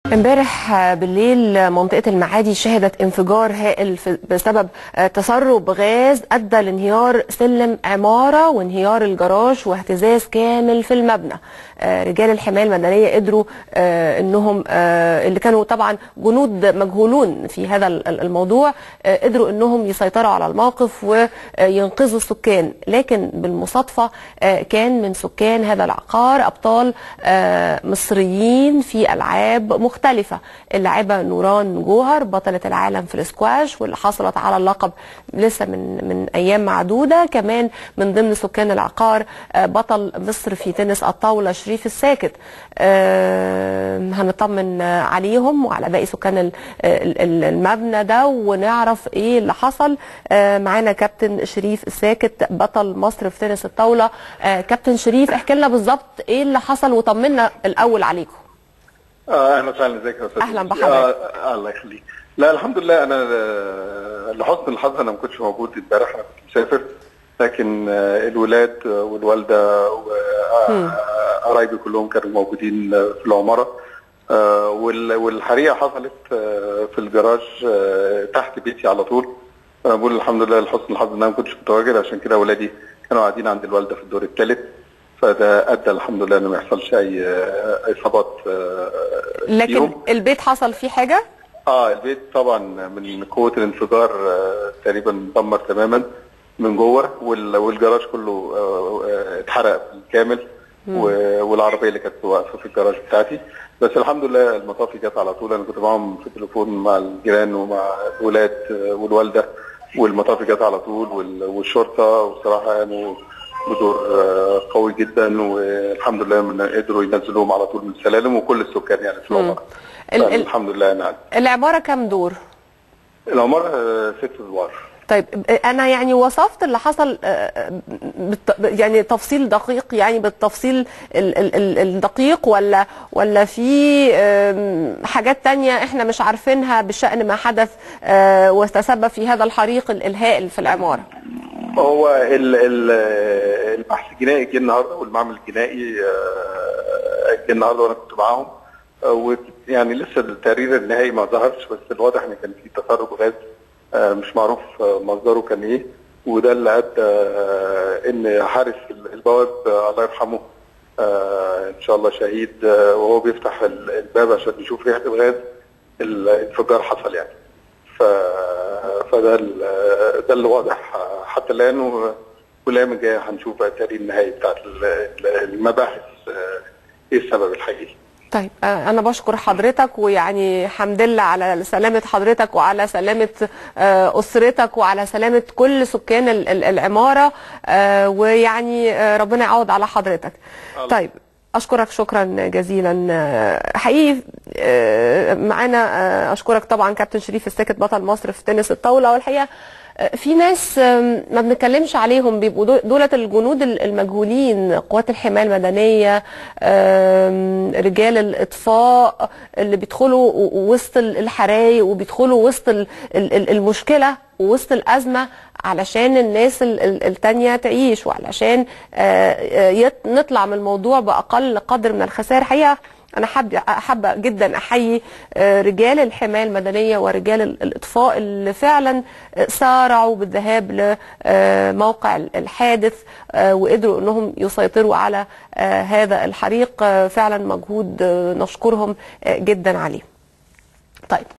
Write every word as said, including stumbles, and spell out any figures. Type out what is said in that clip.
امبارح بالليل منطقة المعادي شهدت انفجار هائل بسبب تسرب غاز ادى لانهيار سلم عمارة وانهيار الجراج واهتزاز كامل في المبنى. رجال الحماية المدنية قدروا انهم اللي كانوا طبعا جنود مجهولون في هذا الموضوع قدروا انهم يسيطروا على الموقف وينقذوا السكان، لكن بالمصادفة كان من سكان هذا العقار ابطال مصريين في العاب مختلفة. اللاعبة نوران جوهر بطلة العالم في الاسكواش واللي حصلت على اللقب لسه من من ايام معدودة، كمان من ضمن سكان العقار بطل مصر في تنس الطاولة شريف الساكت. أه هنطمن عليهم وعلى باقي سكان المبنى ده ونعرف ايه اللي حصل. أه معانا كابتن شريف الساكت بطل مصر في تنس الطاولة. أه كابتن شريف، احكي لنا بالظبط ايه اللي حصل وطمنا الاول عليكم. اه اهلا وسهلا، ازيك يا استاذ؟ اهلا بحضرتك. آه الله يخليك. لا الحمد لله، انا لحسن الحظ انا ما كنتش موجود امبارح، انا كنت مسافر، لكن آه الولاد والوالده وقرايبي كلهم كانوا موجودين في العماره. آه والحريقه حصلت آه في الجراج آه تحت بيتي على طول. انا بقول الحمد لله لحسن الحظ ان انا ما كنتش متواجد، عشان كده اولادي كانوا قاعدين عند الوالده في الدور الثالث، فده ادى الحمد لله انه ما يحصلش اي اصابات. لكن فيهم. البيت حصل فيه حاجه؟ اه البيت طبعا من قوه الانفجار آه تقريبا دمر تماما من جوه، والجراج كله آه اتحرق بالكامل، والعربيه اللي كانت واقفه في الجراج بتاعتي. بس الحمد لله المطافي جت على طول، انا كنت معاهم في التليفون مع الجيران ومع الاولاد والوالده، والمطافي جت على طول والشرطه، وصراحه يعني بدور قوي جدا، والحمد لله من قدروا ينزلوهم على طول من السلالم وكل السكان يعني في العماره. الحمد لله. نعم. العماره كام دور؟ العماره ست ادوار. طيب انا يعني وصفت اللي حصل يعني تفصيل دقيق، يعني بالتفصيل الدقيق، ولا ولا في حاجات تانية احنا مش عارفينها بشأن ما حدث وتسبب في هذا الحريق الهائل في العماره؟ هو البحث الجنائي جه النهارده، والمعمل الجنائي جه النهارده وانا كنت معاهم، ويعني لسه التقرير النهائي ما ظهرش، بس الواضح ان كان في تسرب غاز مش معروف مصدره كان ايه، وده اللي ادى ان حارس البواب الله يرحمه ان شاء الله شهيد، وهو بيفتح الباب عشان يشوف ريحه الغاز الانفجار حصل يعني. ف فده ده اللي واضح حتى الان، والايام الجايه هنشوف التقرير النهائي بتاع المباحث ايه السبب الحقيقي. طيب أنا بشكر حضرتك، ويعني حمد لله على سلامة حضرتك وعلى سلامة أسرتك وعلى سلامة كل سكان العمارة، ويعني ربنا يعوض على حضرتك. طيب أشكرك شكرا جزيلا حقيقي. معانا أشكرك طبعا كابتن شريف الساكت بطل مصر في تنس الطاولة. والحقيقة في ناس ما بنتكلمش عليهم، بيبقوا دولة الجنود المجهولين، قوات الحماية المدنية، رجال الإطفاء اللي بيدخلوا وسط الحرايق وبيدخلوا وسط المشكلة ووسط الأزمة علشان الناس التانية تعيش، وعلشان نطلع من الموضوع بأقل قدر من الخسائر. حقيقة أنا حابة حابة جدا أحيي رجال الحماية المدنية ورجال الإطفاء اللي فعلا سارعوا بالذهاب لموقع الحادث وقدروا أنهم يسيطروا على هذا الحريق. فعلا مجهود نشكرهم جدا عليه. طيب.